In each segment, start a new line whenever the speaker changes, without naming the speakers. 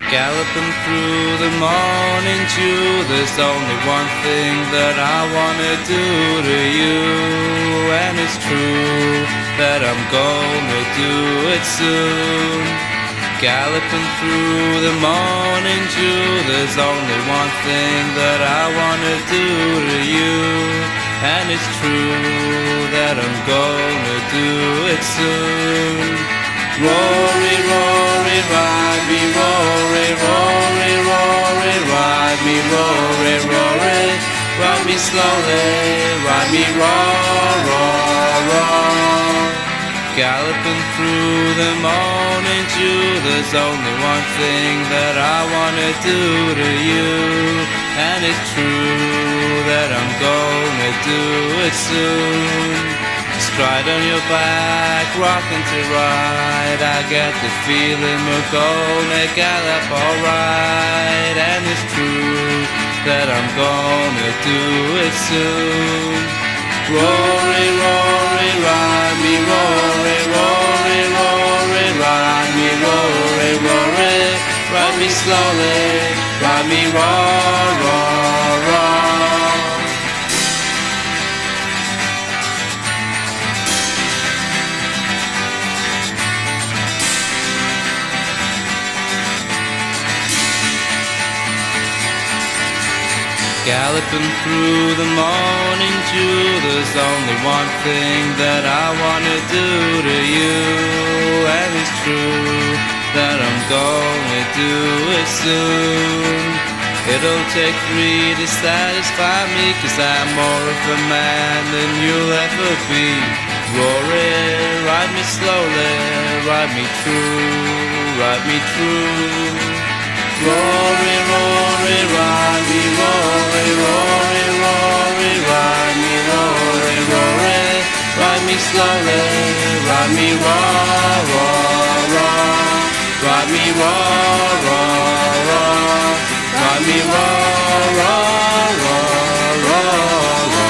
Galloping through the morning dew, there's only one thing that I wanna do to you, and it's true that I'm gonna do it soon. Galloping through the morning dew, there's only one thing that I wanna do to you, and it's true that I'm gonna do it soon. Rory, Rory, ride me, Rory, Rory, Rory, ride me, Rory, Rory, ride me slowly, ride me, roar, roar, roar. Galloping through the morning dew, there's only one thing that I wanna do to you, and it's true that I'm gonna do it soon. Stride on your back, rockin' to ride, I get the feeling we're gonna gallop alright, and it's true that I'm gonna do it soon. Rory, Rory, ride me, Rory, Rory, Rory, ride me, Rory, Rory, ride me slowly, ride me, roar, roar, roar. Galloping through the morning dew, there's only one thing that I wanna do to you, and it's true that I'm gonna do it soon. It'll take 3 to satisfy me, 'cause I'm more of a man than you'll ever be. Rory, ride me slowly, ride me true, ride me true. Rory, Rory, ride me, Rory, Rory, Rory, ride me, Rory, Rory, ride me slowly, ride me raw, raw, raw, ride me raw, raw, raw, ride me raw, raw, raw, raw, raw.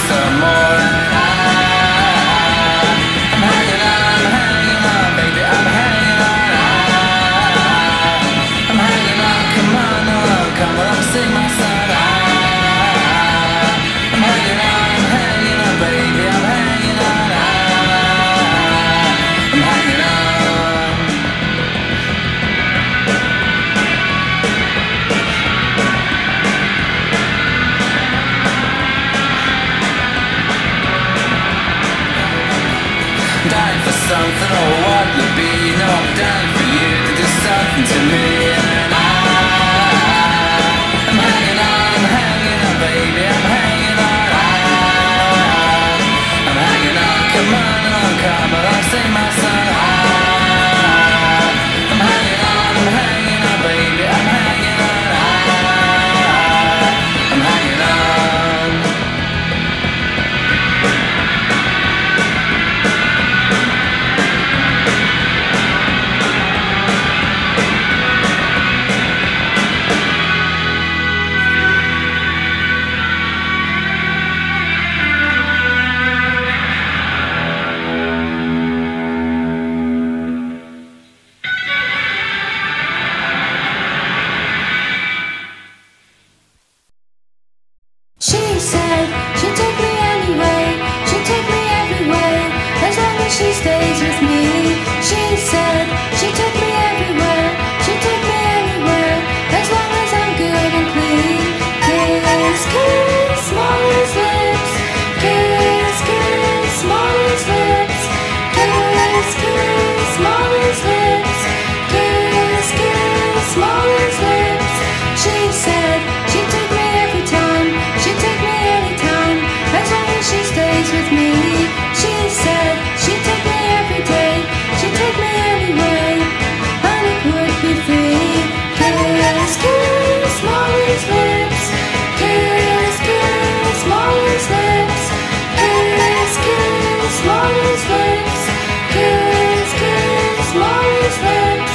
some more. And I'm hanging on, baby, I'm hanging on. I'm hanging on, come on, come on, sing my song. I'm hanging on, baby, I'm hanging on. I'm hanging on. Dying for something, or what would be? You know I'm dying for you to do something to me. And I'm hanging on, baby, I'm hanging on. I'm hanging on, come on, sing my song. I'm hanging on, baby, I'm hanging on. I'm hanging on.
She said she'd take me anyway, she'd take me everywhere, as long as she stays with me. She said she'd take me everywhere, she'd take me anywhere, as long as I'm good and clean. Kiss, kiss, smallest lips. Kiss, kiss, smallest lips. Kiss, kiss, smallest lips. Kiss, kiss, smallest lips. She said she'd take me every time, she'd take me anytime, as long as she stays with me. She said she'd take me every day, she'd take me anyway, and it would be free. Kiss, kiss, smallest lips. Kiss, kiss, smallest lips. Kiss, kiss, smallest lips. Kiss, kiss, smallest lips.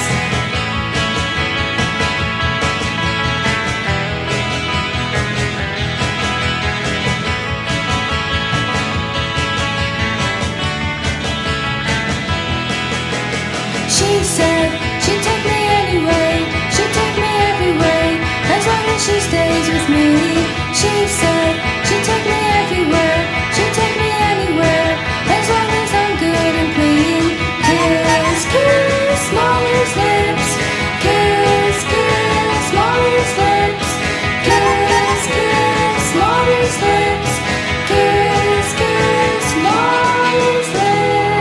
She said she'd take me anyway, she'd take me everywhere, as long as she stays with me. She said she'd take me everywhere, she'd take me anywhere, as long as I'm good and clean. Kiss, kiss, smallest lips. Kiss, kiss, smallest lips. Kiss, kiss, smallest lips. Kiss, kiss, smallest lips.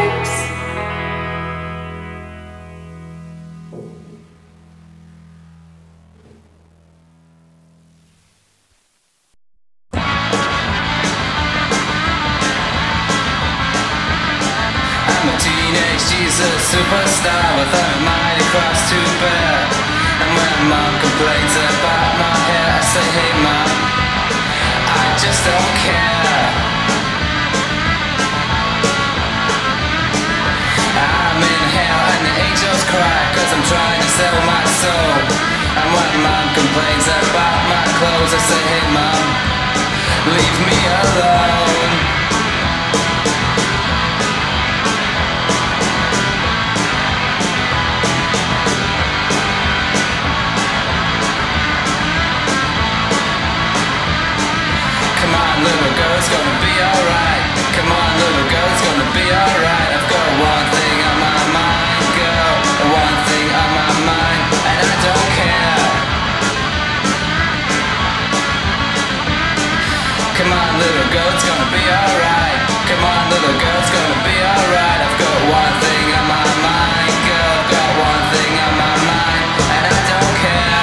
I'm a teenage Jesus superstar with a mighty cross to bear. And when mom complains about my hair, I say, hey mom, I just don't care. I'm in hell and the angels cry, cause I'm trying to sell my soul. And when mom complains about my clothes, I say, hey mom, leave me alone. Little girl, it's gonna be alright. Come on, little girl, it's gonna be alright. I've got one thing on my mind, girl, one thing on my mind, and I don't care. Come on, little girl, it's gonna be alright. Come on, little girl, it's gonna be alright. I've got one thing on my mind, girl, I've got one thing on my mind, and I don't care.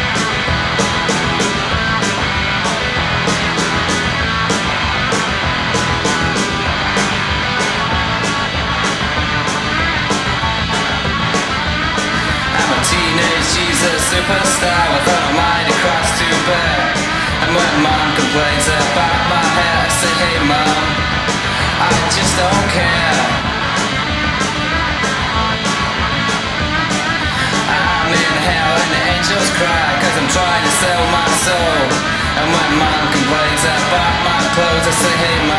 Teenage Jesus superstar with an almighty cross to bear. And when mom complains about my hair, I say, hey mom, I just don't care. I'm in hell and the angels cry, cause I'm trying to sell my soul. And when mom complains about my clothes, I say, hey mom,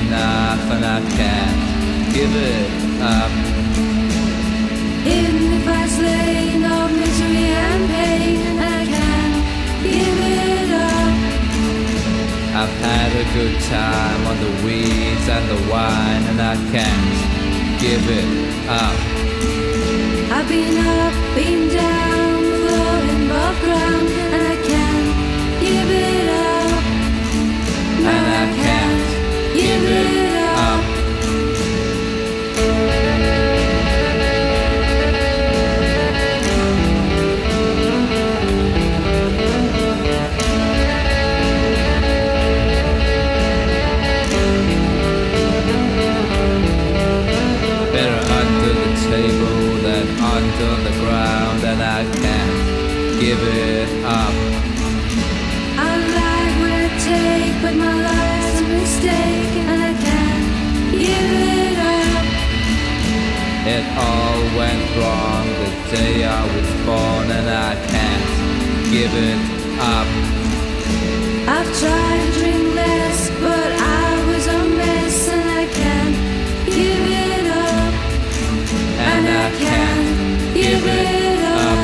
enough and I can't give it up.
In the fast lane of misery and pain, and I can't give it up.
I've had a good time on the weeds and the wine, and I can't give it up.
I've been up, been down, floating above ground, and I can't give it up.
And I can't give it up. Better under the table than under the ground, and I can't give it up.
I like what I take, but my life's a mistake, and I can't give it up.
It all went wrong the day I was born, and I can't give it up.
I've tried to drink less, but I was a mess, and I can't give it up.
And I can't give it up.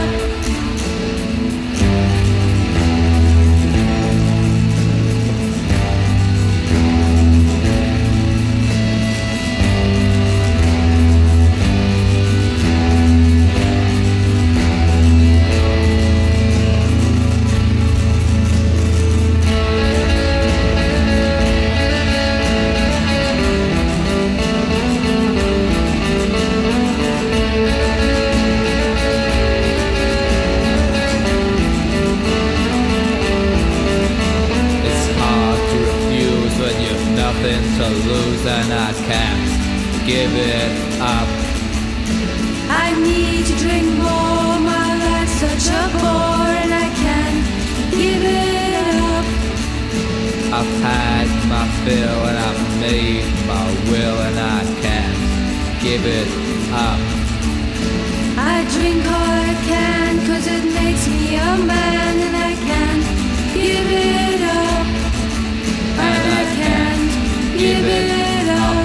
To lose, and I can't give it up.
I need to drink more, my life's such a bore, and I can't give it up.
I've had my fill and I've made my will, and I can't give it up.
I drink all I can, 'cause it makes me a man, and I can't give it up. And I can't give it up.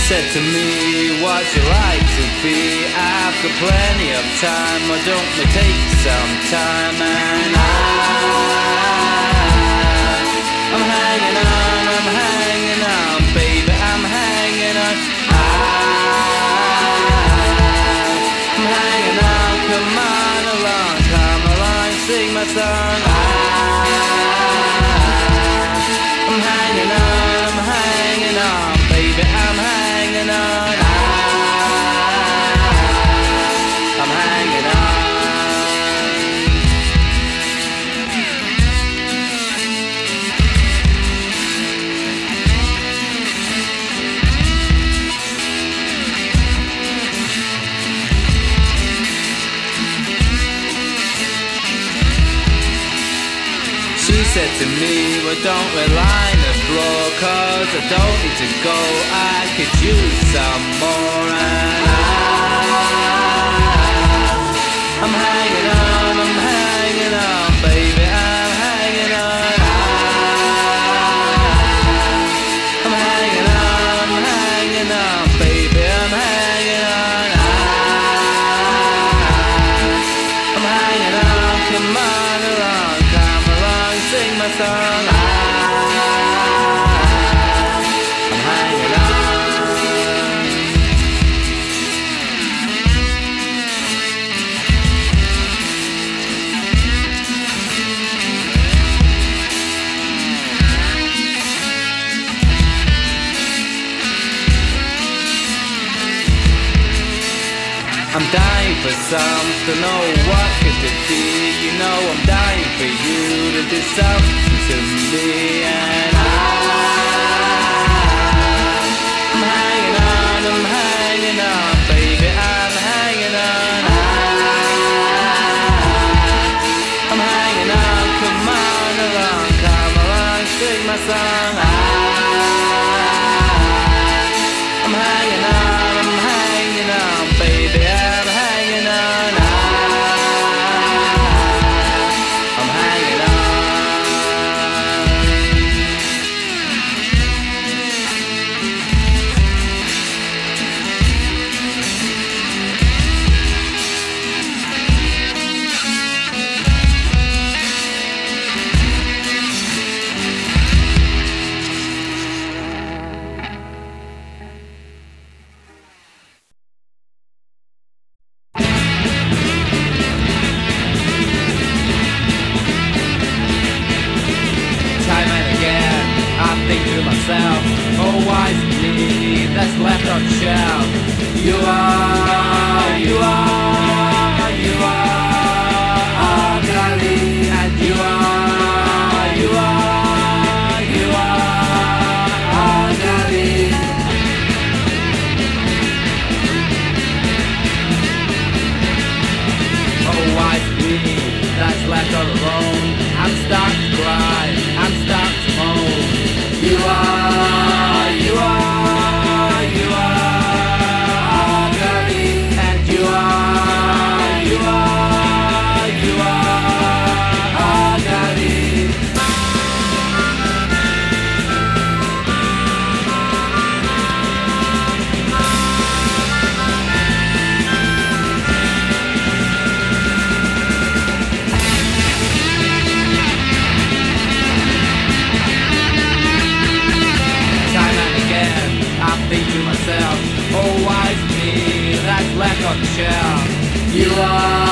said to me, what you like to be? I've got plenty of time, why don't we take some time? And I'm hanging on, baby, I'm hanging on. I'm hanging on, come along, sing my song. I'm hanging on, baby, I'm hanging on. I'm hanging on. She said to me, well, don't we line the floor, 'cause I don't need to go, I could use some more. And I'm hanging on, baby, I'm hanging on. I'm hanging on, baby, I'm hanging on. I'm hanging on, come along, sing my song. I'm hanging on. I'm dying for something, oh what could it be? You know I'm dying for you to do something to me. And I'm hanging on, baby, I'm hanging on. I'm hanging on, come along, sing my song. I'm hanging on, baby, I'm hanging on. I'm hanging on. Time and again, I think to myself, oh why's me that's left on the shelf? You are ugly, and you are ugly. Oh why's me that's left all alone? I'm starting to cry, I'm starting to moan. You are ugly, and you are ugly. Think to myself, oh why's me that's left on the shelf? You are